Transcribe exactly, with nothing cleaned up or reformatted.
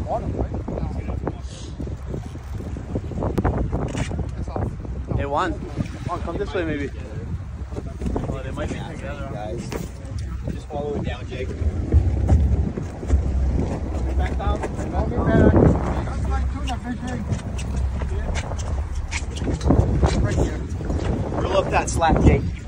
Hey, Juan. Juan, come this way maybe. Oh, they might be together. Guys, just follow it down, Jake. Back down. Right here. Reel up that slack, Jake.